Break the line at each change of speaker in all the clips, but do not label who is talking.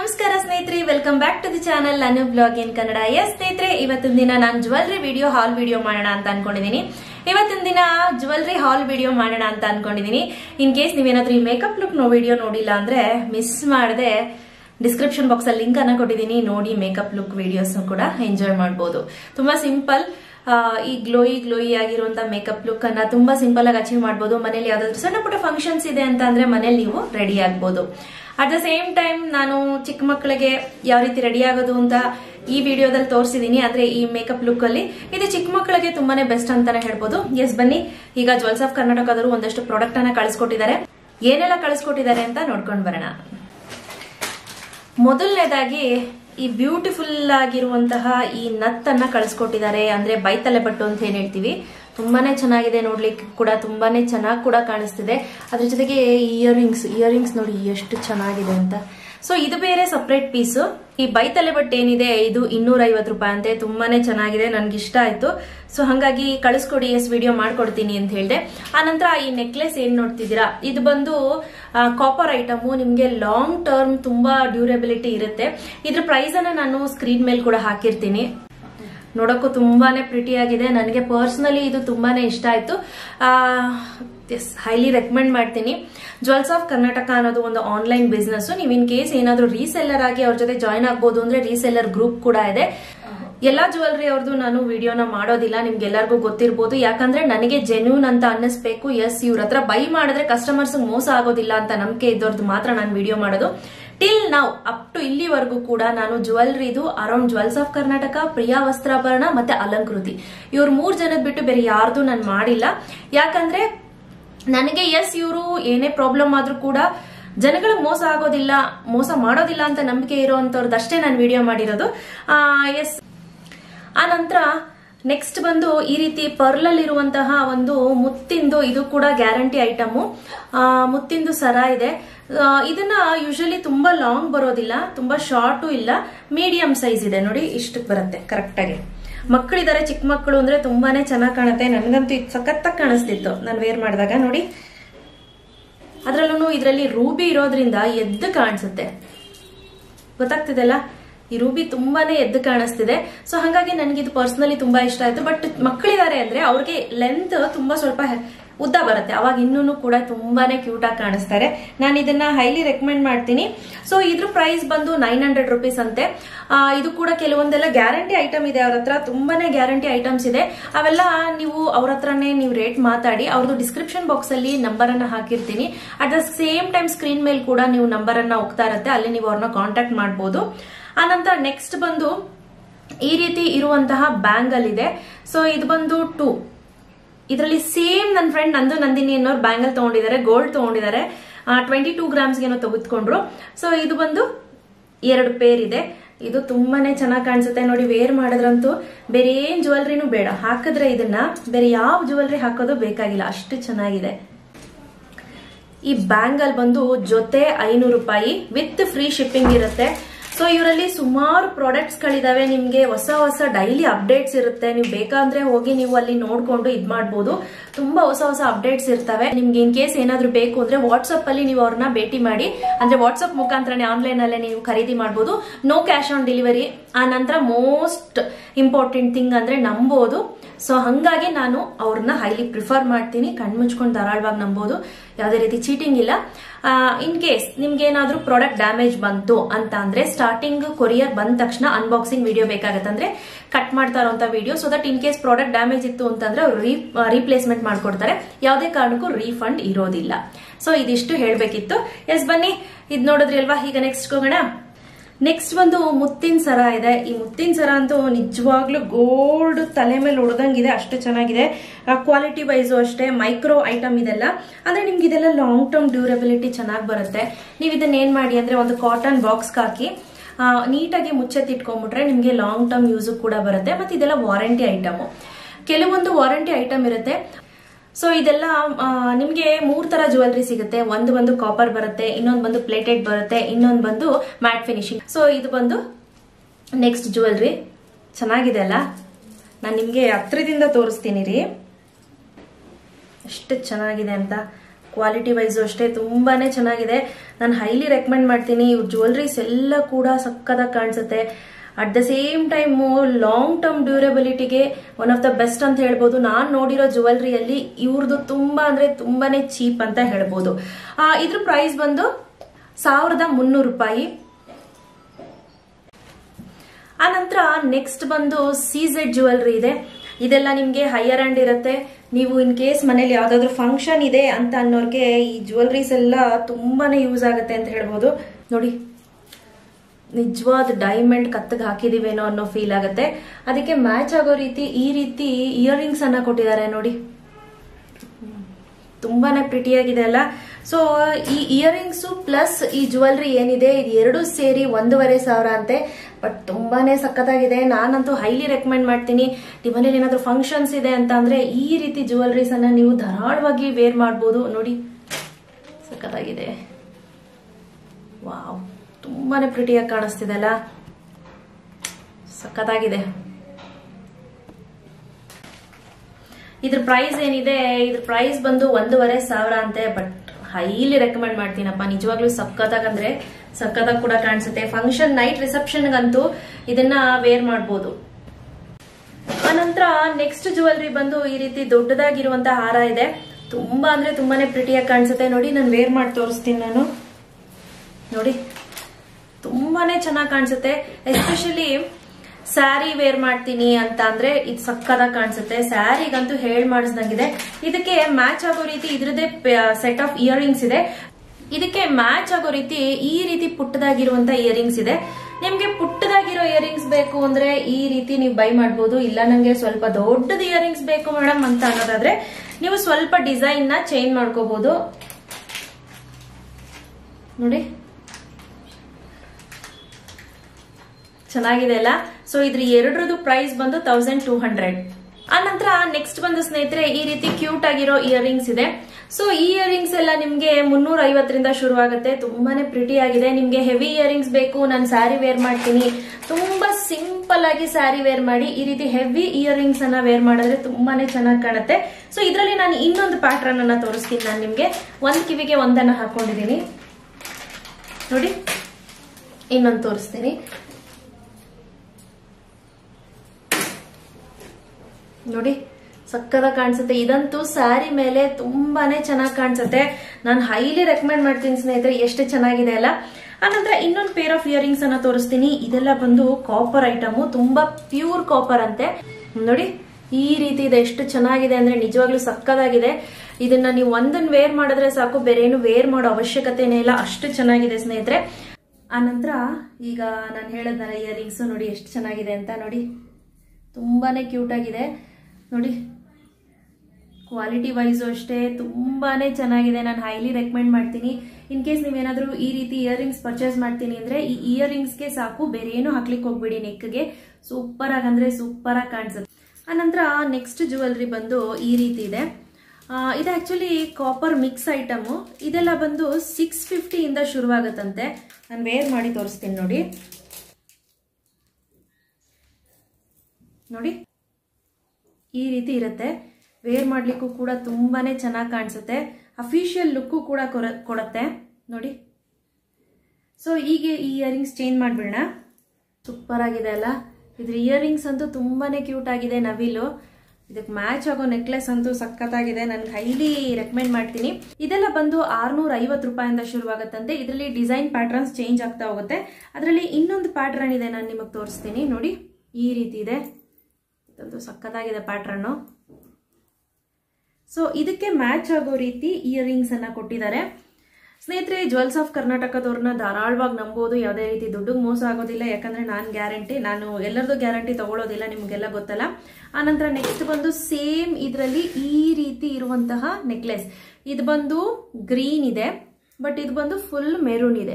ನಮಸ್ಕಾರ ಸ್ನೇಹಿತರೆ, welcome back to the channel Anu blog in Kannada. ಸ್ನೇಹಿತರೆ, ಇವತ್ತಿನ ದಿನ ನಾನು ಜ್ಯುವೆಲ್ಲರಿ ವಿಡಿಯೋ ಹಾಲ್ ವಿಡಿಯೋ ಮಾಡೋಣ ಅಂತ ಅನ್ಕೊಂಡಿದೀನಿ. ಇನ್ ಕೇಸ್ ನೀವೇನಾದ್ರೂ ಈ ಮೇಕಪ್ ಲುಕ್ ವಿಡಿಯೋ ನೋಡಿಲ್ಲ ಅಂದ್ರೆ ಮಿಸ್ ಮಾಡದೆ ಡಿಸ್ಕ್ರಿಪ್ಷನ್ ಬಾಕ್ಸ್ ಅಲ್ಲಿ ಲಿಂಕ್ ಅನ್ನ ಕೊಟ್ಟಿದ್ದೀನಿ. ನೋಡಿ, ಮೇಕಪ್ ಲುಕ್ ವಿಡಿಯೋಸ್ ಕೂಡ ಎಂಜಾಯ್ ಮಾಡಬಹುದು. ತುಂಬಾ ಸಿಂಪಲ್. ಈ ಗ್ಲೋಯಿ ಆಗಿರುವಂತ ಮೇಕಪ್ ಲುಕ್ ಅನ್ನ ತುಂಬಾ ಸಿಂಪಲ್ ಆಗಿ ಅಚೀವ್ ಮಾಡಬಹುದು. ಮನೇಲಿ ಯಾವ್ದಾದ್ರು ಸಣ್ಣ ಪುಟ್ಟ ಫಂಕ್ಷನ್ಸ್ ಇದೆ ಅಂತ ಅಂದ್ರೆ ಮನೇಲಿ ನೀವು ರೆಡಿ ಆಗ್ಬಹುದು. ಅಟ್ ದ ಸೇಮ್ ಟೈಮ್ ನಾನು ಚಿಕ್ಕ ಮಕ್ಕಳಿಗೆ ಯಾವ ರೀತಿ ರೆಡಿ ಆಗೋದು ಅಂತ ಈ ವಿಡಿಯೋದಲ್ಲಿ ತೋರಿಸಿದೀನಿ. ಆದ್ರೆ ಈ ಮೇಕಪ್ ಲುಕ್ ಅಲ್ಲಿ ಇದು ಚಿಕ್ಕ ಮಕ್ಕಳಿಗೆ ತುಂಬಾನೇ ಬೆಸ್ಟ್ ಅಂತಾನೆ ಹೇಳ್ಬೋದು. ಬನ್ನಿ, ಈಗ ಜ್ಯುವೆಲ್ಸ್ ಆಫ್ ಕರ್ನಾಟಕದವರು ಒಂದಷ್ಟು ಪ್ರಾಡಕ್ಟ್ ಅನ್ನ ಕಳಿಸ್ಕೊಟ್ಟಿದ್ದಾರೆ. ಏನೆಲ್ಲ ಕಳಿಸ್ಕೊಟ್ಟಿದ್ದಾರೆ ಅಂತ ನೋಡ್ಕೊಂಡು ಬರೋಣ. ಮೊದಲನೇದಾಗಿ ಈ ಬ್ಯೂಟಿಫುಲ್ ಆಗಿರುವಂತಹ ಈ ನತ್ತನ್ನ ಕಳಿಸ್ಕೊಟ್ಟಿದ್ದಾರೆ. ಅಂದ್ರೆ ಬೈತಲೆ ಬಟ್ಟು ಅಂತ ಏನ್ ಹೇಳ್ತೀವಿ, ತುಂಬಾನೇ ಚೆನ್ನಾಗಿದೆ. ನೋಡ್ಲಿಕ್ಕೆ ಕೂಡ ತುಂಬಾನೇ ಚೆನ್ನಾಗಿ ಕೂಡ ಕಾಣಿಸ್ತಿದೆ. ಅದ್ರ ಜೊತೆಗೆ ಇಯರಿಂಗ್ಸ್ ನೋಡಿ ಎಷ್ಟು ಚೆನ್ನಾಗಿದೆ ಅಂತ. ಸೊ ಇದು ಬೇರೆ ಸಪರೇಟ್ ಪೀಸ್. ಈ ಬೈತಲೆ ಬಟ್ಟೆ ಏನಿದೆ ಇದು 250 ರೂಪಾಯಿ ಅಂತೆ. ತುಂಬಾನೇ ಚೆನ್ನಾಗಿದೆ, ನನ್ಗೆ ಇಷ್ಟ ಆಯ್ತು. ಸೊ ಹಂಗಾಗಿ ಕಳಿಸ್ಕೊಡಿ, ವಿಡಿಯೋ ಮಾಡ್ಕೊಡ್ತೀನಿ ಅಂತ ಹೇಳಿದೆ. ಆನಂತರ ಈ ನೆಕ್ಲೆಸ್ ಏನ್ ನೋಡ್ತಿದ್ದೀರಾ, ಇದು ಬಂದು ಕಾಪರ್ ಐಟಮ್. ನಿಮ್ಗೆ ಲಾಂಗ್ ಟರ್ಮ್ ತುಂಬಾ ಡ್ಯೂರಬಿಲಿಟಿ ಇರುತ್ತೆ. ಇದ್ರ ಪ್ರೈಸ್ ಅನ್ನ ನಾನು ಸ್ಕ್ರೀನ್ ಮೇಲೆ ಕೂಡ ಹಾಕಿರ್ತೀನಿ. ನೋಡಕ್ಕೂ ತುಂಬಾನೇ ಪ್ರಿಟಿ ಆಗಿದೆ. ನನಗೆ ಪರ್ಸನಲಿ ಇದು ತುಂಬಾನೇ ಇಷ್ಟ ಆಯ್ತು. ಹೈಲಿ ರೆಕಮೆಂಡ್ ಮಾಡ್ತೀನಿ. ಜ್ಯುವೆಲ್ಸ್ ಆಫ್ ಕರ್ನಾಟಕ ಅನ್ನೋದು ಒಂದು ಆನ್ಲೈನ್ ಬಿಸ್ನೆಸ್. ನೀವು ಇನ್ ಕೇಸ್ ಏನಾದ್ರೂ ರೀಸೆಲ್ಲರ್ ಆಗಿ ಅವ್ರ ಜೊತೆ ಜಾಯ್ನ್ ಆಗ್ಬೋದು ಅಂದ್ರೆ ರೀಸೆಲ್ಲರ್ ಗ್ರೂಪ್ ಕೂಡ ಇದೆ. ಎಲ್ಲಾ ಜ್ಯುವೆಲ್ಲರಿ ಅವ್ರದ್ದು ನಾನು ವಿಡಿಯೋನ ಮಾಡೋದಿಲ್ಲ, ನಿಮ್ಗೆಲ್ಲರಿಗೂ ಗೊತ್ತಿರ್ಬೋದು. ಯಾಕಂದ್ರೆ ನನಗೆ ಜೆನ್ಯೂನ್ ಅಂತ ಅನ್ನಿಸ್ಬೇಕು. ಇವ್ರ ಹತ್ರ ಬೈ ಮಾಡಿದ್ರೆ ಕಸ್ಟಮರ್ಸ್ ಮೋಸ ಆಗೋದಿಲ್ಲ ಅಂತ ನಂಬಿಕೆ ಇದ್ದವ್ರದ್ದು ಮಾತ್ರ ನಾನು ವಿಡಿಯೋ ಮಾಡೋದು. ಟಿಲ್ ನಾವು ಅಪ್ ಟು ಇಲ್ಲಿವರೆಗೂ ಕೂಡ ನಾನು ಜ್ಯುವೆಲ್ಲರಿದು around jewels of Karnataka, Priya Vastrabharana ಮತ್ತೆ ಅಲಂಕೃತಿ, ಇವ್ರ 3 ಜನದ ಬಿಟ್ಟು ಬೇರೆ ಯಾರ್ದು ನಾನು ಮಾಡಿಲ್ಲ. ಯಾಕಂದ್ರೆ ನನಗೆ ಇವರು ಏನೇ ಪ್ರಾಬ್ಲಮ್ ಆದ್ರೂ ಕೂಡ ಜನಗಳಿಗೆ ಮೋಸ ಆಗೋದಿಲ್ಲ, ಮೋಸ ಮಾಡೋದಿಲ್ಲ ಅಂತ ನಂಬಿಕೆ ಇರೋಂಥವ್ರದ್ದಷ್ಟೇ ನಾನು ವಿಡಿಯೋ ಮಾಡಿರೋದು. ಆ ನಂತರ ನೆಕ್ಸ್ಟ್ ಬಂದು ಈ ರೀತಿ ಪರ್ಲಲ್ಲಿ ಇರುವಂತಹ ಒಂದು ಮುತ್ತಿಂದು, ಇದು ಕೂಡ ಗ್ಯಾರಂಟಿ ಐಟಮ್. ಮುತ್ತಿಂದು ಸರ ಇದೆ. ಇದನ್ನ ಯೂಶಲಿ ತುಂಬಾ ಲಾಂಗ್ ಬರೋದಿಲ್ಲ, ತುಂಬಾ ಶಾರ್ಟು ಇಲ್ಲ, ಮೀಡಿಯಂ ಸೈಜ್ ಇದೆ. ನೋಡಿ, ಇಷ್ಟಕ್ಕೆ ಬರುತ್ತೆ ಕರೆಕ್ಟ್ ಆಗಿ. ಮಕ್ಕಳಿದ್ದಾರೆ, ಚಿಕ್ಕ ಮಕ್ಕಳು ಅಂದ್ರೆ ತುಂಬಾನೇ ಚೆನ್ನಾಗಿ ಕಾಣುತ್ತೆ. ನನ್ಗಂತೂ ಇದು ಸಖತ್ತಾಗಿ ಕಾಣಿಸ್ತಿತ್ತು ನಾನು ವೇರ್ ಮಾಡಿದಾಗ. ನೋಡಿ, ಅದ್ರಲ್ಲೂ ಇದರಲ್ಲಿ ರೂಬಿ ಇರೋದ್ರಿಂದ ಎದ್ದು ಕಾಣಿಸುತ್ತೆ, ಗೊತ್ತಾಗ್ತಿದೆಲ್ಲ. ಈ ರೂಬಿ ತುಂಬಾನೇ ಎದ್ದು ಕಾಣಿಸ್ತಿದೆ. ಸೊ ಹಾಗಾಗಿ ನನಗೆ ಇದು ಪರ್ಸನಲಿ ತುಂಬಾ ಇಷ್ಟ ಆಯ್ತು. ಬಟ್ ಮಕ್ಕಳಿದ್ದಾರೆ ಅಂದ್ರೆ ಅವ್ರಿಗೆ ಲೆಂತ್ ತುಂಬಾ ಸ್ವಲ್ಪ ಉದ್ದ ಬರುತ್ತೆ, ಅವಾಗ ಇನ್ನೂ ಕೂಡ ತುಂಬಾನೇ ಕ್ಯೂಟ್ ಆಗಿ ಕಾಣಿಸ್ತಾರೆ. ನಾನು ಇದನ್ನ ಹೈಲಿ ರೆಕಮೆಂಡ್ ಮಾಡ್ತೀನಿ. ಸೊ ಇದ್ರ ಪ್ರೈಸ್ ಬಂದು 900 ರೂಪೀಸ್ ಅಂತೆ. ಇದು ಕೂಡ ಕೆಲವೊಂದೆಲ್ಲ ಗ್ಯಾರಂಟಿ ಐಟಮ್ ಇದೆ ಅವ್ರ ಹತ್ರ, ತುಂಬಾನೇ ಗ್ಯಾರಂಟಿ ಐಟಮ್ಸ್ ಇದೆ. ಅವೆಲ್ಲ ನೀವು ಅವ್ರ ಹತ್ರನೇ ನೀವು ರೇಟ್ ಮಾತಾಡಿ. ಅವ್ರದ್ದು ಡಿಸ್ಕ್ರಿಪ್ಷನ್ ಬಾಕ್ಸ್ ಅಲ್ಲಿ ನಂಬರ್ ಅನ್ನ ಹಾಕಿರ್ತೀನಿ. At the same time screen ಮೇಲೆ ಕೂಡ ನೀವು ನಂಬರ್ ಅನ್ನ ಹೋಗ್ತಾ ಇರುತ್ತೆ, ಅಲ್ಲಿ ನೀವು ಅವ್ರನ್ನ ಕಾಂಟ್ಯಾಕ್ಟ್ ಮಾಡಬಹುದು. ಆನಂತರ ನೆಕ್ಸ್ಟ್ ಬಂದು ಈ ರೀತಿ ಇರುವಂತಹ ಬ್ಯಾಂಗಲ್ ಇದೆ. ಸೊ ಇದು ಬಂದು 2, ಇದರಲ್ಲಿ ಸೇಮ್ ನನ್ನ ಫ್ರೆಂಡ್ ನಂದಿನಿ ಅನ್ನೋರು ಬ್ಯಾಂಗಲ್ ತಗೊಂಡಿದ್ದಾರೆ, ಗೋಲ್ಡ್ ತಗೊಂಡಿದ್ದಾರೆ. 22 ಗ್ರಾಮ್ಸ್ಗೆ ಏನೋ ತೆಗೆದುಕೊಂಡ್ರು. ಸೊ ಇದು ಬಂದು 2 ಪೇರ್ ಇದೆ. ಇದು ತುಂಬಾನೇ ಚೆನ್ನಾಗಿ ಕಾಣಿಸುತ್ತೆ. ನೋಡಿ, ವೇರ್ ಮಾಡಿದ್ರಂತೂ ಬೇರೆ ಏನ್ ಜ್ಯುವೆಲ್ರಿನೂ ಬೇಡ, ಹಾಕಿದ್ರೆ ಇದನ್ನ ಬೇರೆ ಯಾವ ಜ್ಯುವೆಲ್ರಿ ಹಾಕೋದು ಬೇಕಾಗಿಲ್ಲ, ಅಷ್ಟು ಚೆನ್ನಾಗಿದೆ. ಈ ಬ್ಯಾಂಗಲ್ ಬಂದು ಜೊತೆ 500 ರೂಪಾಯಿ ವಿತ್ ಫ್ರೀ ಶಿಪ್ಪಿಂಗ್ ಇರುತ್ತೆ. ಸೊ ಇವರಲ್ಲಿ ಸುಮಾರು ಪ್ರಾಡಕ್ಟ್ಸ್ ಗಳಿದಾವೆ. ನಿಮ್ಗೆ ಹೊಸ ಡೈಲಿ ಅಪ್ಡೇಟ್ಸ್ ಇರುತ್ತೆ. ನೀವು ಬೇಕಂದ್ರೆ ಹೋಗಿ ನೀವು ಅಲ್ಲಿ ನೋಡ್ಕೊಂಡು ಇದ್ ಮಾಡಬಹುದು. ತುಂಬಾ ಹೊಸ ಅಪ್ಡೇಟ್ಸ್ ಇರ್ತವೆ. ನಿಮ್ಗೆ ಇನ್ ಕೇಸ್ ಏನಾದ್ರು ಬೇಕು ಅಂದ್ರೆ ವಾಟ್ಸ್ಆಪ್ ಅಲ್ಲಿ ನೀವು ಅವ್ರನ್ನ ಭೇಟಿ ಮಾಡಿ, ಅಂದ್ರೆ ವಾಟ್ಸ್ಆಪ್ ಮುಖಾಂತರನೇ ಆನ್ಲೈನ್ ಅಲ್ಲೇ ನೀವು ಖರೀದಿ ಮಾಡಬಹುದು. No cash on delivery. ಆ ನಂತರ ಮೋಸ್ಟ್ ಇಂಪಾರ್ಟೆಂಟ್ ಥಿಂಗ್ ಅಂದ್ರೆ ನಂಬೋದು. ಸೊ ಹಂಗಾಗಿ ನಾನು ಅವ್ರನ್ನ ಹೈಲಿ ಪ್ರಿಫರ್ ಮಾಡ್ತೀನಿ. ಕಣ್ಮುಚ್ಕೊಂಡು ಧಾರಾಳವಾಗಿ ನಂಬೋದು, ಯಾವುದೇ ರೀತಿ ಚೀಟಿಂಗ್ ಇಲ್ಲ. ಇನ್ ಕೇಸ್ ನಿಮ್ಗೆ ಏನಾದ್ರೂ ಪ್ರಾಡಕ್ಟ್ ಡ್ಯಾಮೇಜ್ ಬಂತು ಅಂತ ಅಂದ್ರೆ ಸ್ಟಾರ್ಟಿಂಗ್ ಕೊರಿಯರ್ ಬಂದ ತಕ್ಷಣ ಅನ್ಬಾಕ್ಸಿಂಗ್ ವಿಡಿಯೋ ಬೇಕಾಗತ್ತೆ, ಅಂದ್ರೆ ಕಟ್ ಮಾಡ್ತಾ ಇರೋಂತ video. So that in case product damage ಇತ್ತು ಅಂತಂದ್ರೆ ಅವ್ರು ರೀಪ್ಲೇಸ್ಮೆಂಟ್ ಮಾಡ್ಕೊಡ್ತಾರೆ. ಯಾವುದೇ ಕಾರಣಕ್ಕೂ ರೀಫಂಡ್ ಇರೋದಿಲ್ಲ. ಸೊ ಇದಿಷ್ಟು ಹೇಳ್ಬೇಕಿತ್ತು. ಬನ್ನಿ, ಇದ್ ನೋಡಿದ್ರಿ ಅಲ್ವಾ. ಈಗ ನೆಕ್ಸ್ಟ್ ಹೋಗೋಣ. ನೆಕ್ಸ್ಟ್ ಒಂದು ಮುತ್ತಿನ ಸರ ಇದೆ. ಈ ಮುತ್ತಿನ ಸರ ಅಂತೂ ನಿಜವಾಗ್ಲೂ ಗೋಲ್ಡ್ ತಲೆ ಮೇಲೆ ಹೊಡೆದಂಗಿದೆ, ಅಷ್ಟು ಚೆನ್ನಾಗಿದೆ. ಕ್ವಾಲಿಟಿ ವೈಸು ಅಷ್ಟೇ. ಮೈಕ್ರೋ ಐಟಮ್ ಇದೆಲ್ಲ, ಅಂದ್ರೆ ನಿಮ್ಗೆ ಇದೆಲ್ಲ ಲಾಂಗ್ ಟರ್ಮ್ ಡ್ಯೂರಬಿಲಿಟಿ ಚೆನ್ನಾಗಿ ಬರುತ್ತೆ. ನೀವು ಇದನ್ನ ಏನ್ ಮಾಡಿ ಅಂದ್ರೆ ಒಂದು ಕಾಟನ್ ಬಾಕ್ಸ್ ಹಾಕಿ ನೀಟಾಗಿ ಮುಚ್ಚೆತ್ತಿಟ್ಕೊಂಡ್ಬಿಟ್ರೆ ನಿಮ್ಗೆ ಲಾಂಗ್ ಟರ್ಮ್ ಯೂಸ್ ಕೂಡ ಬರುತ್ತೆ. ಮತ್ತೆ ಇದೆಲ್ಲ ವಾರಂಟಿ ಐಟಮ್. ಕೆಲವೊಂದು ವಾರಂಟಿ ಐಟಮ್ ಇರುತ್ತೆ. ಸೊ ಇದೆಲ್ಲ ನಿಮ್ಗೆ 3 ತರ ಜ್ಯುವೆಲ್ರಿ ಸಿಗುತ್ತೆ. ಒಂದು ಕಾಪರ್ ಬರುತ್ತೆ, ಇನ್ನೊಂದು ಬಂದು ಪ್ಲೇಟೆಡ್ ಬರುತ್ತೆ, ಇನ್ನೊಂದು ಬಂದು ಮ್ಯಾಟ್ ಫಿನಿಶಿಂಗ್. ಸೊ ಇದು ಬಂದು ನೆಕ್ಸ್ಟ್ ಜ್ಯುವೆಲ್ರಿ. ಚೆನ್ನಾಗಿದೆ ಅಲ್ಲ, ನಾನು ನಿಮ್ಗೆ ಹತ್ರದಿಂದ ತೋರಿಸ್ತೀನಿ ರೀ, ಎಷ್ಟು ಚೆನ್ನಾಗಿದೆ ಅಂತ. ಕ್ವಾಲಿಟಿ ವೈಸು ಅಷ್ಟೇ ತುಂಬಾನೇ ಚೆನ್ನಾಗಿದೆ. ನಾನು ಹೈಲಿ ರೆಕಮೆಂಡ್ ಮಾಡ್ತೀನಿ. ಇವ್ರ ಜ್ಯುವೆಲ್ರೀಸ್ ಎಲ್ಲ ಕೂಡ ಸಕ್ಕತ್ತಾಗಿ ಕಾಣಿಸುತ್ತೆ. At the same time long term ಡ್ಯೂರಬಿಲಿಟಿಗೆ ಒನ್ ಆಫ್ ದ ಬೆಸ್ಟ್ ಅಂತ ಹೇಳ್ಬೋದು. ನಾನು ನೋಡಿರೋ ಜ್ಯುವೆಲ್ರಿಯಲ್ಲಿ ಇವ್ರದ್ದು ತುಂಬಾ ಅಂದ್ರೆ ತುಂಬಾನೇ ಚೀಪ್ ಅಂತ ಹೇಳ್ಬೋದು. ಇದ್ರ ಪ್ರೈಸ್ ಬಂದು 1300 ರೂಪಾಯಿ. ಆ ನಂತರ ನೆಕ್ಸ್ಟ್ ಬಂದು CZ ಜ್ಯುವೆಲ್ರಿ ಇದೆ. ಇದೆಲ್ಲ ನಿಮ್ಗೆ ಹೈಯರ್ ಅಂಡ್ ಇರುತ್ತೆ. ನೀವು ಇನ್ ಕೇಸ್ ಮನೇಲಿ ಯಾವ್ದಾದ್ರು ಫಂಕ್ಷನ್ ಇದೆ ಅಂತ ಅನ್ನೋರ್ಗೆ ಈ ಜ್ಯುವೆಲ್ರೀಸ್ ಎಲ್ಲ ತುಂಬಾನೇ ಯೂಸ್ ಆಗುತ್ತೆ ಅಂತ ಹೇಳ್ಬೋದು. ನೋಡಿ, ನಿಜವಾದ ಡೈಮಂಡ್ ಕತ್ತಿಗೆ ಹಾಕಿದೀವೇನೋ ಅನ್ನೋ ಫೀಲ್ ಆಗುತ್ತೆ. ಅದಕ್ಕೆ ಮ್ಯಾಚ್ ಆಗೋ ರೀತಿ ಈ ರೀತಿ ಇಯರಿಂಗ್ಸ್ ಅನ್ನ ಕೊಟ್ಟಿದ್ದಾರೆ ನೋಡಿ, ತುಂಬಾನೇ ಪ್ರಿಟಿಯಾಗಿದೆ ಅಲ್ಲ. ಸೊ ಈ ಇಯರಿಂಗ್ಸ್ ಪ್ಲಸ್ ಈ ಜ್ಯುವೆಲ್ರಿ ಏನಿದೆ ಇದು ಎರಡು ಸೇರಿ 1500 ಅಂತೆ. ಬಟ್ ತುಂಬಾನೇ ಸಖತ್ತಾಗಿದೆ. ನಾನಂತೂ ಹೈಲಿ ರೆಕಮೆಂಡ್ ಮಾಡ್ತೀನಿ. ನಿಮ್ಮ ಮನೇಲಿ ಏನಾದ್ರು ಫಂಕ್ಷನ್ಸ್ ಇದೆ ಅಂತ ಅಂದ್ರೆ ಈ ರೀತಿ ಜ್ಯುವೆಲ್ರೀಸ್ ಅನ್ನ ನೀವು ಧಾರಾಳವಾಗಿ ವೇರ್ ಮಾಡಬಹುದು. ನೋಡಿ, ಸಖತ್ತಾಗಿದೆ. ವಾವ್, ತುಂಬಾನೇ ಪ್ರಿಟಿಯಾಗಿ ಕಾಣಿಸ್ತಿದೆ ಅಲ್ಲ, ಸಖತ್ತಾಗಿದೆ. ಇದ್ರ ಪ್ರೈಸ್ ಏನಿದೆ, ಇದ್ರ ಪ್ರೈಸ್ ಬಂದು 1500 ಅಂತೆ. ಬಟ್ ಹೈಲಿ ರೆಕಮೆಂಡ್ ಮಾಡ್ತೀನಪ್ಪ, ನಿಜವಾಗ್ಲೂ ಸಖತ್ತಾಗಂದ್ರೆ ಸಖತ್ತಾಗಿ ಕೂಡ ಕಾಣಿಸುತ್ತೆ. ಫಂಕ್ಷನ್ ನೈಟ್ ರಿಸೆಪ್ಷನ್ಗಂತೂ ಇದನ್ನ ವೇರ್ ಮಾಡಬಹುದು. ಆನಂತರ ನೆಕ್ಸ್ಟ್ ಜ್ಯುವೆಲ್ರಿ ಬಂದು ಈ ರೀತಿ ದೊಡ್ಡದಾಗಿರುವಂತಹ ಹಾರ ಇದೆ. ತುಂಬಾ ಅಂದ್ರೆ ತುಂಬಾನೇ ಪ್ರಿಟಿಯಾಗಿ ಕಾಣಿಸುತ್ತೆ. ನೋಡಿ, ನಾನು ವೇರ್ ಮಾಡಿ ತೋರಿಸ್ತೀನಿ. ನಾನು ನೋಡಿ, ತುಂಬಾನೇ ಚೆನ್ನಾಗಿ ಕಾಣಿಸುತ್ತೆ. ಎಸ್ಪೆಷಲಿ ಸ್ಯಾರಿ ವೇರ್ ಮಾಡ್ತೀನಿ ಅಂತ ಅಂದ್ರೆ ಇದು ಸಕ್ಕತ್ತಾಗಿ ಕಾಣಿಸುತ್ತೆ. ಸ್ಯಾರಿಗಂತೂ ಹೇಳ್ ಮಾಡಿಸ್ದಂಗಿದೆ. ಇದಕ್ಕೆ ಮ್ಯಾಚ್ ಆಗೋ ರೀತಿ ಇದ್ರದೇ ಸೆಟ್ ಆಫ್ ಇಯರಿಂಗ್ಸ್ ಇದೆ. ಇದಕ್ಕೆ ಮ್ಯಾಚ್ ಆಗೋ ರೀತಿ ಈ ರೀತಿ ಪುಟ್ಟದಾಗಿರುವಂತ ಇಯರಿಂಗ್ಸ್ ಇದೆ. ನಿಮ್ಗೆ ಪುಟ್ಟದಾಗಿರೋ ಇಯರಿಂಗ್ಸ್ ಬೇಕು ಅಂದ್ರೆ ಈ ರೀತಿ ನೀವು ಬೈ ಮಾಡಬಹುದು. ಇಲ್ಲ ನಂಗೆ ಸ್ವಲ್ಪ ದೊಡ್ಡದ ಇಯರಿಂಗ್ಸ್ ಬೇಕು ಮೇಡಮ್ ಅಂತ ಅನ್ನೋದಾದ್ರೆ ನೀವು ಸ್ವಲ್ಪ ಡಿಸೈನ್ ನ ಚೇಂಜ್ ಮಾಡ್ಕೋಬಹುದು. ನೋಡಿ, ಚೆನ್ನಾಗಿದೆ ಅಲ್ಲ. ಸೊ ಇದ್ರ ಎರಡರದ್ದು ಪ್ರೈಸ್ ಬಂದು 1200. ಆ ನಂತರ ನೆಕ್ಸ್ಟ್ ಬಂದು ಸ್ನೇಹಿತರೆ ಈ ರೀತಿ ಕ್ಯೂಟ್ ಆಗಿರೋ ಇಯರಿಂಗ್ಸ್ ಇದೆ. ಸೊ ಈ ಇಯರಿಂಗ್ಸ್ ಎಲ್ಲ ನಿಮ್ಗೆ 350ರಿಂದ ಶುರುವಾಗುತ್ತೆ. ತುಂಬಾನೇ ಪ್ರಿಟಿ ಆಗಿದೆ. ನಿಮ್ಗೆ ಹೆವಿ ಇಯರಿಂಗ್ಸ್ ಬೇಕು, ನಾನು ಸ್ಯಾರಿ ವೇರ್ ಮಾಡ್ತೀನಿ, ತುಂಬಾ ಸಿಂಪಲ್ ಆಗಿ ಸ್ಯಾರಿ ವೇರ್ ಮಾಡಿ ಈ ರೀತಿ ಹೆವಿ ಇಯರಿಂಗ್ಸ್ ಅನ್ನ ವೇರ್ ಮಾಡಿದ್ರೆ ತುಂಬಾನೇ ಚೆನ್ನಾಗಿ ಕಾಣುತ್ತೆ. ಸೊ ಇದರಲ್ಲಿ ನಾನು ಇನ್ನೊಂದು ಪ್ಯಾಟರ್ನ್ ಅನ್ನ ತೋರಿಸ್ತೀನಿ. ನಾನು ನಿಮ್ಗೆ ಒಂದ್ ಕಿವಿಗೆ ಒಂದನ್ನ ಹಾಕೊಂಡಿದೀನಿ ನೋಡಿ, ಇನ್ನೊಂದು ತೋರಿಸ್ತೀನಿ ನೋಡಿ, ಸಕ್ಕತ್ತಾಗಿ ಕಾಣಿಸುತ್ತೆ. ಇದಂತೂ ಸ್ಯಾರಿ ಮೇಲೆ ತುಂಬಾನೇ ಚೆನ್ನಾಗಿ ಕಾಣಿಸುತ್ತೆ. ನಾನು ಹೈಲಿ ರೆಕಮೆಂಡ್ ಮಾಡ್ತೀನಿ ಸ್ನೇಹಿತರೆ, ಎಷ್ಟು ಚೆನ್ನಾಗಿದೆ ಅಲ್ಲ. ಆನಂತರ ಇನ್ನೊಂದು ಪೇರ್ ಆಫ್ ಇಯರಿಂಗ್ಸ್ ಅನ್ನ ತೋರಿಸ್ತೀನಿ. ಇದೆಲ್ಲ ಬಂದು ಕಾಪರ್ ಐಟಮ್, ತುಂಬಾ ಪ್ಯೂರ್ ಕಾಪರ್ ಅಂತೆ. ನೋಡಿ, ಈ ರೀತಿ ಇದೆ. ಎಷ್ಟು ಚೆನ್ನಾಗಿದೆ ಅಂದ್ರೆ ನಿಜವಾಗ್ಲೂ ಸಕ್ಕತ್ತಾಗಿದೆ. ಇದನ್ನ ನೀವು ಒಂದನ್ನ ವೇರ್ ಮಾಡಿದ್ರೆ ಸಾಕು, ಬೇರೆ ಏನು ವೇರ್ ಮಾಡೋ ಅವಶ್ಯಕತೆನೇ ಇಲ್ಲ, ಅಷ್ಟು ಚೆನ್ನಾಗಿದೆ ಸ್ನೇಹಿತರೆ. ಆನಂತರ ಈಗ ನಾನು ಹೇಳದ್ನಲ್ಲ ಇಯರಿಂಗ್ಸ್, ನೋಡಿ ಎಷ್ಟು ಚೆನ್ನಾಗಿದೆ ಅಂತ. ನೋಡಿ, ತುಂಬಾನೇ ಕ್ಯೂಟ್ ಆಗಿದೆ. ನೋಡಿ, ಕ್ವಾಲಿಟಿ ವೈಸು ಅಷ್ಟೇ ತುಂಬಾನೇ ಚೆನ್ನಾಗಿದೆ. ನಾನು ಹೈಲಿ ರೆಕಮೆಂಡ್ ಮಾಡ್ತೀನಿ. ಇನ್ ಕೇಸ್ ನೀವೇನಾದ್ರೂ ಈ ರೀತಿ ಇಯರಿಂಗ್ಸ್ ಪರ್ಚೇಸ್ ಮಾಡ್ತೀನಿ ಅಂದ್ರೆ ಈ ಇಯರಿಂಗ್ಸ್ಗೆ ಸಾಕು, ಬೇರೆ ಏನು ಹಾಕ್ಲಿಕ್ಕೆ ಹೋಗ್ಬಿಡಿ. ನೆಕ್ಗೆ ಸೂಪರ್ ಆಗಿ ಅಂದ್ರೆ ಸೂಪರ್ ಆಗಿ ಕಾಣಿಸುತ್ತೆ. ಆನಂತರ ನೆಕ್ಸ್ಟ್ ಜ್ಯುವೆಲ್ರಿ ಬಂದು ಈ ರೀತಿ ಇದೆ. ಇದು ಆಕ್ಚುಲಿ ಕಾಪರ್ ಮಿಕ್ಸ್ ಐಟಮ್. ಇದೆಲ್ಲ ಬಂದು 650 ಇಂದ ಶುರುವಾಗುತ್ತಂತೆ. ನಾನು ವೇರ್ ಮಾಡಿ ತೋರಿಸ್ತೀನಿ ನೋಡಿ. ನೋಡಿ, ಈ ರೀತಿ ಇರುತ್ತೆ. ವೇರ್ ಮಾಡ್ಲಿಕ್ಕೂ ಕೂಡ ತುಂಬಾನೇ ಚೆನ್ನಾಗಿ ಕಾಣಿಸುತ್ತೆ. ಅಫಿಷಿಯಲ್ ಲುಕ್ ಕೂಡ ಕೊಡುತ್ತೆ ನೋಡಿ. ಸೊ ಈಗ ಈ ಇಯರಿಂಗ್ಸ್ ಚೇಂಜ್ ಮಾಡ್ಬಿಡೋಣ. ಸೂಪರ್ ಆಗಿದೆ ಅಲ್ಲ. ಇದ್ರ ಇಯರಿಂಗ್ಸ್ ಅಂತೂ ತುಂಬಾನೇ ಕ್ಯೂಟ್ ಆಗಿದೆ. ನವಿಲು ಇದಕ್ಕೆ ಮ್ಯಾಚ್ ಆಗೋ ನೆಕ್ಲೆಸ್ ಅಂತೂ ಸಖತ್ತಾಗಿದೆ. ನನ್ಗೆ ಹೈಲಿ ರೆಕಮೆಂಡ್ ಮಾಡ್ತೀನಿ. ಇದೆಲ್ಲ ಬಂದು 650 ರೂಪಾಯಿಂದ ಶುರುವಾಗುತ್ತಂತೆ. ಇದರಲ್ಲಿ ಡಿಸೈನ್ ಪ್ಯಾಟರ್ನ್ಸ್ ಚೇಂಜ್ ಆಗ್ತಾ ಹೋಗುತ್ತೆ. ಅದರಲ್ಲಿ ಇನ್ನೊಂದು ಪ್ಯಾಟರ್ನ್ ಇದೆ, ನಾನು ನಿಮಗೆ ತೋರಿಸ್ತೀನಿ ನೋಡಿ. ಈ ರೀತಿ ಇದೆ, ಇದಂತೂ ಸಖತ್ತಾಗಿದೆ ಪ್ಯಾಟರ್ನ್. ಸೊ ಇದಕ್ಕೆ ಮ್ಯಾಚ್ ಆಗೋ ರೀತಿ ಇಯರಿಂಗ್ಸ್ ಅನ್ನ ಕೊಟ್ಟಿದ್ದಾರೆ ಸ್ನೇಹಿತರೆ. ಜ್ಯುವೆಲ್ಸ್ ಆಫ್ ಕರ್ನಾಟಕದವ್ರನ್ನ ಧಾರಾಳವಾಗಿ ನಂಬೋದು. ಯಾವುದೇ ರೀತಿ ದುಡ್ಡು ಮೋಸ ಆಗೋದಿಲ್ಲ, ಯಾಕಂದ್ರೆ ನಾನು ಗ್ಯಾರಂಟಿ, ನಾನು ಎಲ್ಲರದು ಗ್ಯಾರಂಟಿ ತಗೊಳ್ಳೋದಿಲ್ಲ, ನಿಮ್ಗೆಲ್ಲ ಗೊತ್ತಲ್ಲ. ಆನಂತರ ನೆಕ್ಸ್ಟ್ ಬಂದು ಸೇಮ್ ಇದರಲ್ಲಿ ಈ ರೀತಿ ಇರುವಂತಹ ನೆಕ್ಲೆಸ್. ಇದು ಬಂದು ಗ್ರೀನ್ ಇದೆ, ಬಟ್ ಇದು ಬಂದು ಫುಲ್ ಮೆರೂನ್ ಇದೆ.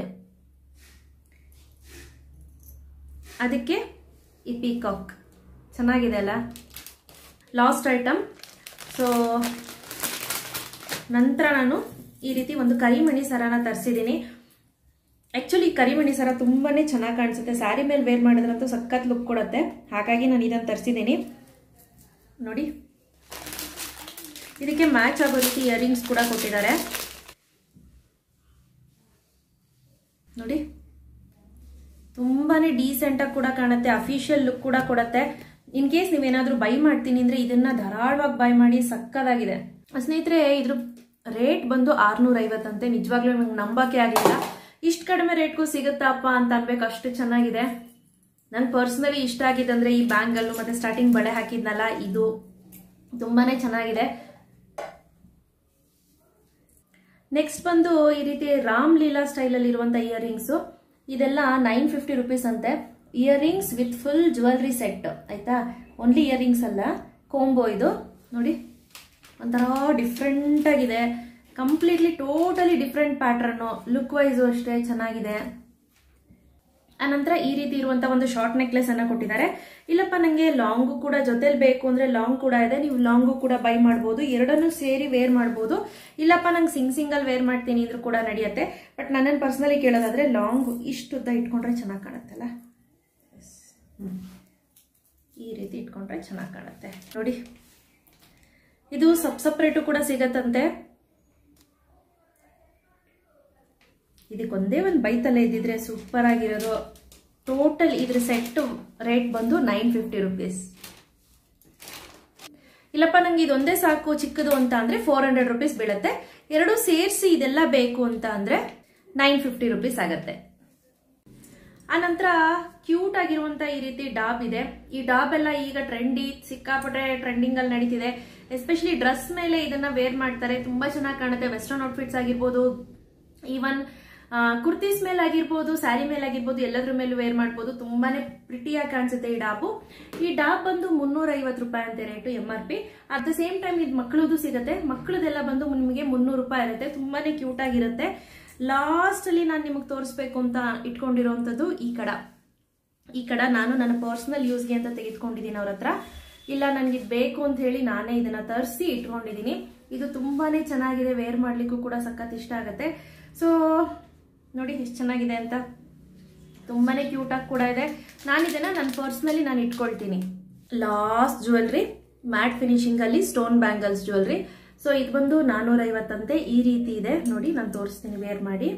ಅದಕ್ಕೆ ಈ ಪೀಕಾಕ್ ಚೆನ್ನಾಗಿದೆ ಅಲ್ಲ. Last item. ಸೊ ನಂತರ ನಾನು ಈ ರೀತಿ ಒಂದು ಕರಿಮಣಿ ಸರನ ತರಿಸಿದ್ದೀನಿ. ಆಕ್ಚುಲಿ ಕರಿಮಣಿ ಸರ ತುಂಬಾನೇ ಚೆನ್ನಾಗಿ ಕಾಣಿಸುತ್ತೆ. ಸ್ಯಾರಿ ಮೇಲೆ ವೇರ್ ಮಾಡಿದ್ರಂತೂ ಸಖತ್ ಲುಕ್ ಕೊಡುತ್ತೆ. ಹಾಗಾಗಿ ನಾನು ಇದನ್ನು ತರಿಸಿದ್ದೀನಿ ನೋಡಿ. ಇದಕ್ಕೆ ಮ್ಯಾಚ್ ಆಗೋ ರೀತಿ ಇಯರಿಂಗ್ಸ್ ಕೂಡ ಕೊಟ್ಟಿದ್ದಾರೆ. ನೋಡಿ, ತುಂಬಾನೇ ಡೀಸೆಂಟ್ ಆಗಿ ಕೂಡ ಕಾಣುತ್ತೆ, ಅಫಿಷಿಯಲ್ ಲುಕ್ ಕೂಡ ಕೊಡುತ್ತೆ. ಇನ್ ಕೇಸ್ ನೀವೇನಾದ್ರೂ ಬೈ ಮಾಡ್ತೀನಿ ಅಂದ್ರೆ ಇದನ್ನ ಧಾರಾಳವಾಗಿ ಬೈ ಮಾಡಿ, ಸಕ್ಕದಾಗಿದೆ. ಸ್ನೇಹಿತರೆ, ಇದ್ರ ರೇಟ್ ಬಂದು 650 ಅಂತೆ. ನಿಜವಾಗ್ಲೂ ನಂಗೆ ನಂಬಕ್ಕೆ ಆಗಿಲ್ಲ, ಇಷ್ಟು ಕಡಿಮೆ ರೇಟ್ಗೂ ಸಿಗುತ್ತಪ್ಪ ಅಂತ ಅನ್ಬೇಕು, ಅಷ್ಟು ಚೆನ್ನಾಗಿದೆ. ನನ್ ಪರ್ಸನಲಿ ಇಷ್ಟ ಆಗಿದ್ದಂದ್ರೆ ಈ ಬ್ಯಾಂಗಲ್ ಮತ್ತೆ ಸ್ಟಾರ್ಟಿಂಗ್ ಬಳೆ ಹಾಕಿದ್ನಲ್ಲ, ಇದು ತುಂಬಾನೇ ಚೆನ್ನಾಗಿದೆ. ನೆಕ್ಸ್ಟ್ ಬಂದು ಈ ರೀತಿ ರಾಮ್ ಲೀಲಾ ಸ್ಟೈಲ್ ಅಲ್ಲಿ ಇರುವಂತ ಇಯರ್ ರಿಂಗ್ಸ್, ಇದೆಲ್ಲ 950 rupees ಅಂತೆ. Earrings with full jewellery set ಆಯ್ತಾ, ಓನ್ಲಿ ಇಯರ್ ರಿಂಗ್ಸ್ ಅಲ್ಲ, ಕೋಂಬೋ. ಇದು ನೋಡಿ, ಒಂಥರ ಡಿಫ್ರೆಂಟ್ ಆಗಿದೆ, completely totally different pattern, look wise ಅಷ್ಟೇ ಚೆನ್ನಾಗಿದೆ. ಆನಂತರ ಈ ರೀತಿ ಇರುವಂತ ಒಂದು ಶಾರ್ಟ್ ನೆಕ್ಲೆಸ್ ಅನ್ನ ಕೊಟ್ಟಿದ್ದಾರೆ. ಇಲ್ಲಪ್ಪ ನಂಗೆ ಲಾಂಗು ಕೂಡ ಜೊತೆಲಿ ಬೇಕು ಅಂದ್ರೆ ಲಾಂಗ್ ಕೂಡ ಇದೆ, ನೀವು ಲಾಂಗು ಕೂಡ ಬೈ ಮಾಡಬಹುದು, ಎರಡನ್ನೂ ಸೇರಿ ವೇರ್ ಮಾಡಬಹುದು. ಇಲ್ಲಪ್ಪ ನಂಗೆ ಸಿಂಗಲ್ ವೇರ್ ಮಾಡ್ತೀನಿ ಇದ್ರೂ ಕೂಡ ನಡೆಯುತ್ತೆ. ಬಟ್ ನನ್ನನ್ನು ಪರ್ಸನಲಿ ಕೇಳೋದಾದ್ರೆ ಲಾಂಗ್ ಇಷ್ಟು ಉದ್ದ ಇಟ್ಕೊಂಡ್ರೆ ಚೆನ್ನಾಗಿ ಕಾಣುತ್ತಲ್ಲ, ಈ ರೀತಿ ಇಟ್ಕೊಂಡ್ರೆ ಚೆನ್ನಾಗಿ ಕಾಣುತ್ತೆ ನೋಡಿ. ಇದು ಸಪ್ರೇಟು ಕೂಡ ಸಿಗತ್ತಂತೆ. ಇದಕ್ಕೊಂದೇ ಒಂದು ಬೈತಲ್ಲೇ ಇದ್ದಿದ್ರೆ ಸೂಪರ್ ಆಗಿರೋದು. ಟೋಟಲ್ ಇದ್ರ ಸೆಟ್ ರೇಟ್ ಬಂದು 950 rupees. ಇಲ್ಲಪ್ಪ ನಂಗೆ ಇದೊಂದೇ ಸಾಕು ಚಿಕ್ಕದು ಅಂತ ಅಂದ್ರೆ 400 rupees ಬೀಳುತ್ತೆ. ಎರಡು ಸೇರಿಸಿ ಇದೆಲ್ಲ ಬೇಕು ಅಂತ ಅಂದ್ರೆ 950 rupees ಆಗತ್ತೆ. ಆನಂತರ ಕ್ಯೂಟ್ ಆಗಿರುವಂತ ಈ ರೀತಿ ಡಾಬ್ ಇದೆ. ಈ ಡಾಬ್ ಎಲ್ಲ ಈಗ ಸಿಕ್ಕಾಪಟ್ಟೆ ಟ್ರೆಂಡಿಂಗ್ ಅಲ್ಲಿ ನಡೀತಿದೆ. ಎಸ್ಪೆಷಲಿ ಡ್ರೆಸ್ ಮೇಲೆ ಇದನ್ನ ವೇರ್ ಮಾಡ್ತಾರೆ, ತುಂಬಾ ಚೆನ್ನಾಗಿ ಕಾಣುತ್ತೆ. ವೆಸ್ಟರ್ನ್ ಔಟ್ಫಿಟ್ಸ್ ಆಗಿರ್ಬೋದು, ಈವನ್ ಕುರ್ತೀಸ್ ಮೇಲೆ ಆಗಿರ್ಬೋದು, ಸ್ಯಾರಿ ಮೇಲೆ ಆಗಿರ್ಬೋದು, ಎಲ್ಲದ್ರ ಮೇಲೂ ವೇರ್ ಮಾಡ್ಬೋದು. ತುಂಬಾನೇ ಪ್ರಿಟಿಯಾಗಿ ಕಾಣಿಸುತ್ತೆ ಈ ಡಾಬು. ಈ ಡಾಬ್ ಬಂದು 350 ರೂಪಾಯಿ ಅಂತ rate MRP. At the same time ಇದು ಮಕ್ಕಳದು ಸಿಗುತ್ತೆ. ಮಕ್ಕಳದೆಲ್ಲ ಬಂದು ನಿಮಗೆ 300 ರೂಪಾಯಿ ಇರುತ್ತೆ. ತುಂಬಾನೇ ಕ್ಯೂಟ್ ಆಗಿರುತ್ತೆ. ಲಾಸ್ಟ್ ಅಲ್ಲಿ ನಾನು ನಿಮಗೆ ತೋರಿಸ್ಬೇಕು ಅಂತ ಇಟ್ಕೊಂಡಿರೋಂಥದ್ದು ಈ ಕಡ ನಾನು ನನ್ನ ಪರ್ಸನಲ್ ಯೂಸ್ಗೆ ಅಂತ ತೆಗೆದುಕೊಂಡಿದ್ದೀನಿ ಅವ್ರ ಹತ್ರ. ಇಲ್ಲ ನನ್ಗೆ ಇದು ಬೇಕು ಅಂತ ಹೇಳಿ ನಾನೇ ಇದನ್ನ ತರಿಸಿ ಇಟ್ಕೊಂಡಿದ್ದೀನಿ. ಇದು ತುಂಬಾನೇ ಚೆನ್ನಾಗಿದೆ, ವೇರ್ ಮಾಡ್ಲಿಕ್ಕೂ ಕೂಡ ಸಖತ್ ಇಷ್ಟ ಆಗುತ್ತೆ. ಸೊ ನೋಡಿ ಎಷ್ಟು ಚೆನ್ನಾಗಿದೆ ಅಂತ, ತುಂಬಾನೇ ಕ್ಯೂಟ್ ಆಗಿ ಕೂಡ ಇದೆ. ನಾನಿದನ್ನ ನನ್ನ ಪರ್ಸನಲಿ ನಾನು ಇಟ್ಕೊಳ್ತೀನಿ. ಲಾಸ್ಟ್ ಜ್ಯುವೆಲ್ರಿ ಮ್ಯಾಟ್ ಫಿನಿಶಿಂಗ್ ಅಲ್ಲಿ ಸ್ಟೋನ್ ಬ್ಯಾಂಗಲ್ಸ್ ಜ್ಯುವೆಲ್ರಿ. ಸೊ ಇದು ಬಂದು 450 ಅಂತೆ. ಈ ರೀತಿ ಇದೆ ನೋಡಿ, ನಾನು ತೋರಿಸ್ತೀನಿ ವೇರ್ ಮಾಡಿ.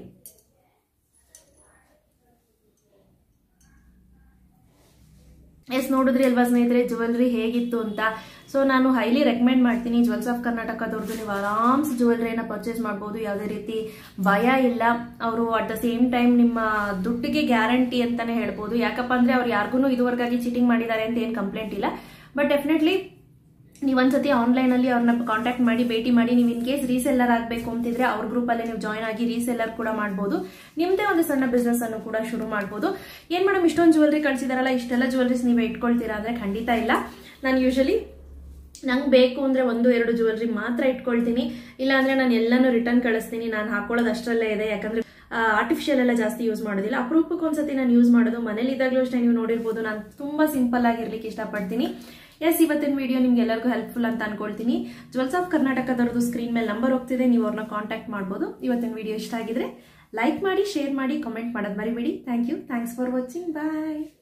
ನೋಡಿದ್ರಿ ಅಲ್ವಾ ಸ್ನೇಹಿತರೆ ಜ್ಯುವೆಲ್ರಿ ಹೇಗಿತ್ತು ಅಂತ. ಸೊ ನಾನು ಹೈಲಿ ರೆಕಮೆಂಡ್ ಮಾಡ್ತೀನಿ, ಜ್ಯುವೆಲ್ಸ್ ಆಫ್ ಕರ್ನಾಟಕದವ್ರದ್ದು ನೀವು ಆರಾಮ್ಸ್ ಜ್ಯುವೆಲ್ರಿನ ಪರ್ಚೇಸ್ ಮಾಡಬಹುದು. ಯಾವುದೇ ರೀತಿ ಭಯ ಇಲ್ಲ. ಅವರು ಅಟ್ ದ ಸೇಮ್ ಟೈಮ್ ನಿಮ್ಮ ದುಡ್ಡಿಗೆ ಗ್ಯಾರಂಟಿ ಅಂತಾನೆ ಹೇಳ್ಬೋದು. ಯಾಕಪ್ಪ ಅಂದ್ರೆ ಅವ್ರು ಯಾರಿಗೂ ಇದುವರೆಗಾಗಿ ಚೀಟಿಂಗ್ ಮಾಡಿದ್ದಾರೆ ಅಂತ ಏನು ಕಂಪ್ಲೇಂಟ್ ಇಲ್ಲ. ಬಟ್ ಡೆಫಿನೆಟ್ಲಿ ನೀವೊಂದ್ಸತಿ ಆನ್ಲೈನ್ ಅಲ್ಲಿ ಅವ್ರನ್ನ ಕಾಂಟ್ಯಾಕ್ಟ್ ಮಾಡಿ ಭೇಟಿ ಮಾಡಿ. ನೀವು ಇನ್ ಕೇಸ್ ರೀಸೆಲ್ಲರ್ ಆಗಬೇಕು ಅಂತಿದ್ರೆ ಅವ್ರ ಗ್ರೂಪ್ ಅಲ್ಲಿ ನೀವು ಜಾಯ್ನ್ ಆಗಿ ರೀಸೆಲ್ಲರ್ ಕೂಡ ಮಾಡಬಹುದು. ನಿಮ್ದೇ ಒಂದು ಸಣ್ಣ ಬಿಸ್ನೆಸ್ ಅನ್ನು ಕೂಡ ಶುರು ಮಾಡಬಹುದು. ಏನ್ ಮೇಡಮ್ ಇಷ್ಟೊಂದು ಜ್ಯುವೆಲ್ರಿ ಕಳಿಸಿದಾರಲ್ಲ, ಇಷ್ಟೆಲ್ಲ ಜ್ಯುವೆಲ್ರೀಸ್ ನೀವೇ ಇಟ್ಕೊಳ್ತೀರಾ ಅಂದ್ರೆ ಖಂಡಿತ ಇಲ್ಲ. ನಾನು ಯೂಶಲಿ ನಂಗೆ ಬೇಕು ಅಂದ್ರೆ 1-2 ಜ್ಯುವೆಲ್ರಿ ಮಾತ್ರ ಇಟ್ಕೊಳ್ತೀನಿ. ಇಲ್ಲ ಅಂದ್ರೆ ನಾನು ಎಲ್ಲಾನು ರಿಟರ್ನ್ ಕಳಿಸ್ತೀನಿ. ನಾನು ಹಾಕೊಳ್ಳೋದು ಅಷ್ಟರಲ್ಲೇ ಇದೆ. ಯಾಕಂದ್ರೆ ಆರ್ಟಿಫಿಷಿಯಲ್ ಎಲ್ಲ ಜಾಸ್ತಿ ಯೂಸ್ ಮಾಡೋದಿಲ್ಲ. ಅಪರೂಪಕ್ಕೆ ಒಂದ್ಸತಿ ನಾನು ಯೂಸ್ ಮಾಡೋದು. ಮನೇಲಿ ಇದ್ದಾಗಲೂ ಅಷ್ಟೇ ನೀವು ನೋಡಿರ್ಬೋದು, ನಾನು ತುಂಬಾ ಸಿಂಪಲ್ ಆಗಿರ್ಲಿಕ್ಕೆ ಇಷ್ಟಪಡ್ತೀನಿ. ಇವತ್ತಿನ ವಿಡಿಯೋ ನಿಮ್ಗೆ ಎಲ್ಲರಿಗೂ ಹೆಲ್ಪ್ಫುಲ್ ಅಂತ ಅನ್ಕೊಳ್ತೀನಿ. ಜ್ಯುವೆಲ್ಸ್ ಆಫ್ ಕರ್ನಾಟಕದವ್ರದ್ದು ಸ್ಕ್ರೀನ್ ಮೇಲೆ ನಂಬರ್ ಹೋಗ್ತಿದೆ, ನೀವು ಅವ್ರನ್ನ ಕಾಂಟ್ಯಾಕ್ಟ್ ಮಾಡಬಹುದು. ಇವತ್ತಿನ ವಿಡಿಯೋ ಇಷ್ಟ ಆಗಿದ್ರೆ ಲೈಕ್ ಮಾಡಿ, ಶೇರ್ ಮಾಡಿ, ಕಾಮೆಂಟ್ ಮಾಡೋದು ಮರಿಬೇಡಿ. Thanks for watching. ಬಾಯ್.